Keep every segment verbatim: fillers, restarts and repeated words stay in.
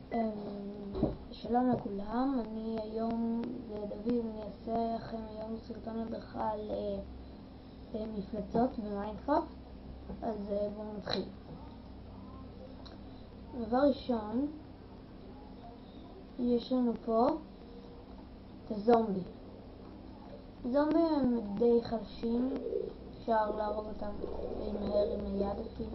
שלום לכולם, אני היום לדוד, אני אעשה לכם היום סרטון הדרכה על מפלצות במיינקראפט. אז בואו נתחיל. דבר ראשון, יש לנו פה את הזומבי. זומבים הם די חלשים, אפשר להרוג אותם די מהר עם היד אפילו.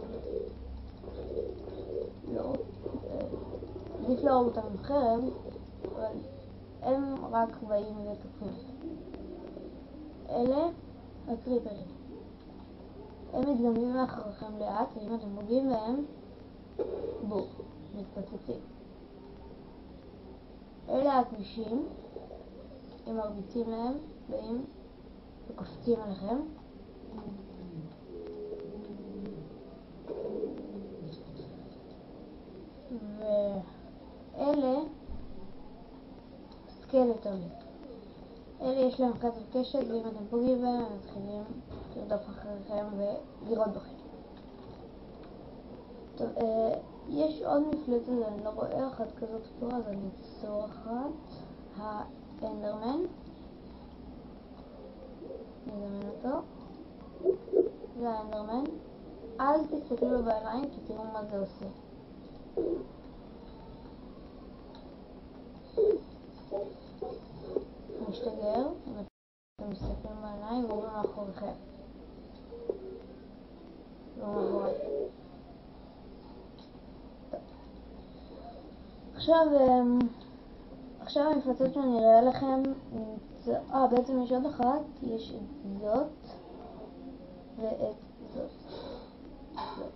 לא, עדיף להרוג אותם עם חרב, אבל הם רק באים ותוקפים אותם. אלה הקריפרים. הם מתגנבים מאחוריכם לאט, ואם אתם פוגעים בהם, בואו, מתפוצצים. אלה הכבישים, אם מרביצים להם, באים וקופצים עליכם. ואלה סקלטונים. אלה יש להם חצר קשת, ואם אתם פוגעים בהם הם מתחילים לרדוף אחריכם ולירות בכם. טוב, אה, יש עוד מפלצת, אני לא רואה אחת כזאת פה, אז אני אצור אחת. האנדרמן, נזמן אותו. זה האנדרמן. אל תסתכלו לו בעיניים כי תראו מה זה עושה. הוא משתגר, אם אתם מסתכלים בעיניים והוא מאחוריכם. והוא מאחורי. עכשיו, עכשיו המפלצות שאני אראה לכם, אה, בעצם יש עוד אחת, יש את זאת ואת זאת. זאת.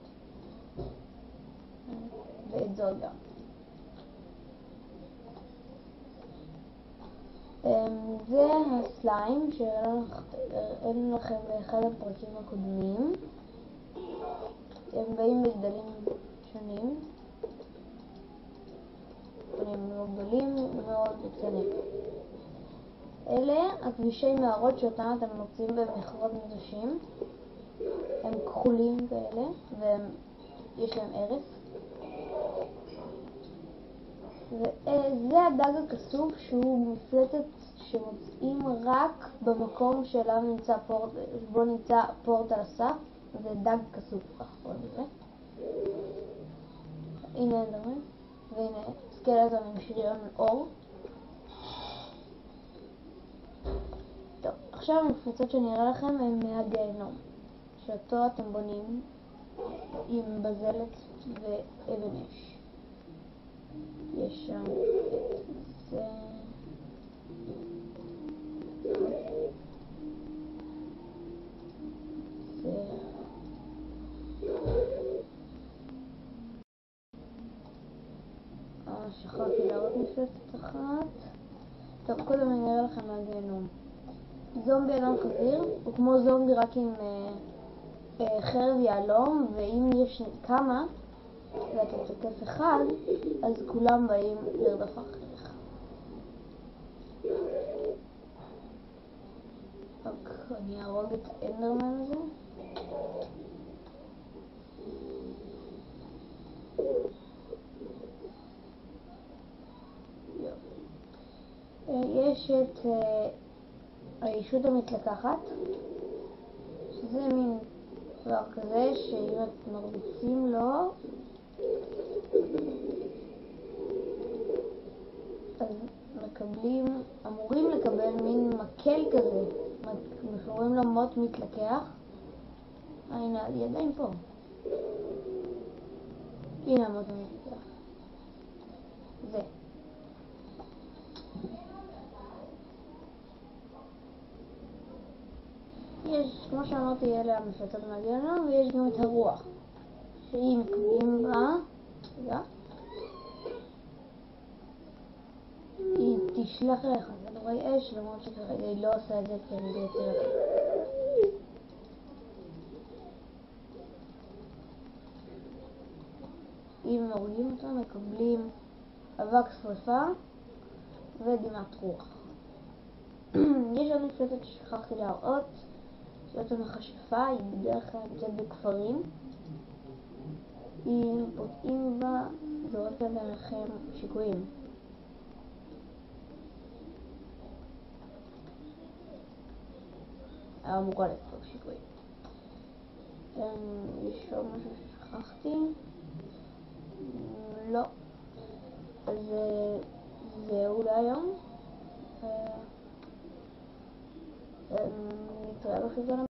ואת זאת גם. זה הסליים שהראינו לכם באחד הפרקים הקודמים. הם באים בגדלים שונים. הם מאוד גדולים מאוד קטנים. אלה הכבישי מערות שאותם אתם מוצאים במכרות נטושים. הם כחולים כאלה ויש להם ערס. וזה הדג הכסוף, שהוא מפלצת שמוצאים רק במקום שאליו נמצא פורט, בו נמצא פורט על הסף. זה דג כסוף, כך קוראים לזה. הנה אנדרמן, והנה סקלטון עם שריון אור. טוב, עכשיו המפלצות שאני אראה לכם הם מהגיהנום, שאותו אתם בונים עם בזלת ואבן אש. יש שם את זה. זה. אה, שכחתי להראות מפלצת אחת. טוב, קודם אני אראה לכם מהגיהנום. זומבי אדם חזיר, הוא כמו זומבי רק עם אה, אה, חרב יהלום, ואם יש כמה ואתה תוקף אחד, אז כולם באים לרדוף אחריך. רק אני ארוג את האנדרמן הזה. יש את הישות המתלקחת, שזה מין דבר כזה שאם אתם מרביצים לו אז מקבלים, אמורים לקבל מין מקל כזה, קוראים לו מוט מתלקח. הנה הידיים פה, הנה המוט המתלקח, זה. יש, כמו שאמרתי, אלה המפלצות מהגיהנום, ויש גם את הרוח, שהיא מקבלים בה, רגע, היא תשלח לך כדורי אש, למרות שכרגע היא לא עושה את זה כי אני יותר. אם מורידים אותה, מקבלים אבק שריפה ודמעת רוח. יש עוד מפלצת ששכחתי להראות, זאת המכשפה, היא בדרך כלל נמצאת בכפרים. אם פותעים בה, זורקת עליכם שיקויים. היה אמורה לפתור שיקויים. יש עוד משהו ששכחתי? לא. אז זהו להיום. נתראה בחיזון הבא.